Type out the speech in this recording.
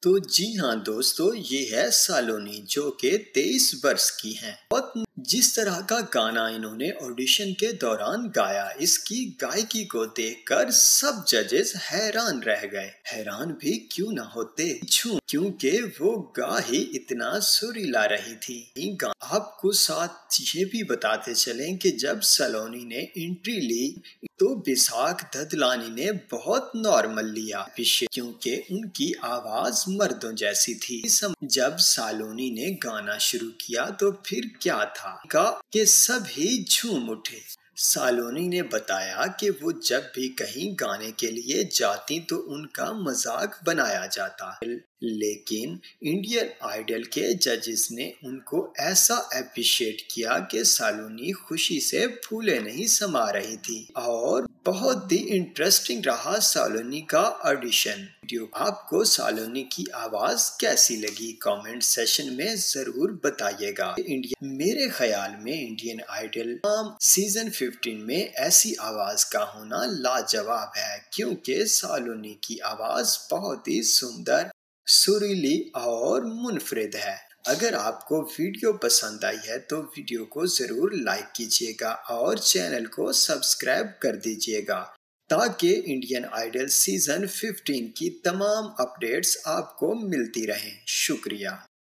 तो जी हाँ दोस्तों, ये है सालोनी जो कि 23 वर्ष की हैं। और जिस तरह का गाना इन्होंने ऑडिशन के दौरान गाया, इसकी गायकी को देखकर सब जजेस हैरान रह गए। हैरान भी क्यों ना होते, क्योंकि वो गा ही इतना सुरीला रही थी। आपको साथ ये भी बताते चलें कि जब सलोनी ने एंट्री ली तो विशाख ददलानी ने बहुत नॉर्मल लिया क्योंकि उनकी आवाज मर्दों जैसी थी। जब सालोनी ने गाना शुरू किया तो फिर क्या था कि सभी झूम उठे। सालोनी ने बताया कि वो जब भी कहीं गाने के लिए जाती तो उनका मजाक बनाया जाता, लेकिन इंडियन आइडल के जजेस ने उनको ऐसा अप्रिशिएट किया कि सालोनी खुशी से फूले नहीं समा रही थी। और बहुत ही इंटरेस्टिंग रहा सालोनी का ऑडिशन। आपको सालोनी की आवाज कैसी लगी कमेंट सेशन में जरूर बताइएगा। मेरे ख्याल में इंडियन आइडल सीजन 15 में ऐसी आवाज का होना लाजवाब है, क्योंकि सालोनी की आवाज बहुत ही सुंदर, सुरीली और मुनफरिद है। अगर आपको वीडियो पसंद आई है तो वीडियो को जरूर लाइक कीजिएगा और चैनल को सब्सक्राइब कर दीजिएगा, ताकि इंडियन आइडल सीजन 15 की तमाम अपडेट्स आपको मिलती रहें। शुक्रिया।